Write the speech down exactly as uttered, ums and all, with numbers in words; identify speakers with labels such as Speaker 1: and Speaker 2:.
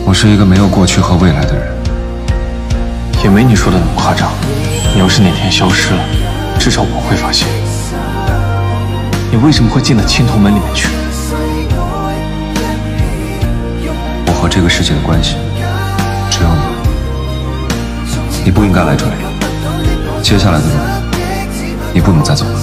Speaker 1: 我是一个没有过去和未来的人，
Speaker 2: 也没你说的那么夸张。你要是哪天消失了，至少我会发现。你为什么会进到青铜门里面去？
Speaker 1: 我和这个世界的关系只有你，你不应该来这里。接下来的路，你不能再走了。